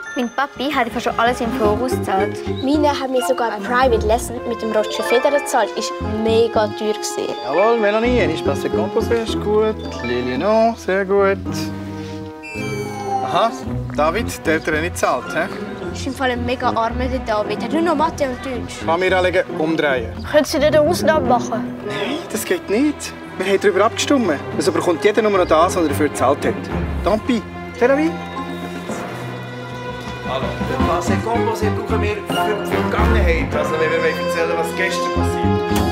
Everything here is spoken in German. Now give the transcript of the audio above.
Mein Papi hat fast schon alles im Voraus gezahlt. Meine hat mir sogar ein Private Lesson mit dem Roger Federer gezahlt. Das war mega teuer. Jawohl, Melanie, cinéastes-contre-nobillag ist gut. Lili non, sehr gut. Aha, David, der hat er nicht gezahlt, hä? Das ist im Fall ein mega armer David. Er hat nur noch Mathe und Deutsch. Kamera anlegen, umdrehen. Können Sie nicht eine Ausnahme machen? Nein, das geht nicht. Wir haben darüber abgestimmt. Also bekommt jeder nur noch das, was er dafür gezahlt hat. Tant pis. C'est la vie. Hallo. Den Passé Composé brauchen wir für die Vergangenheit. Also wenn wir erzählen, was gestern passiert ist.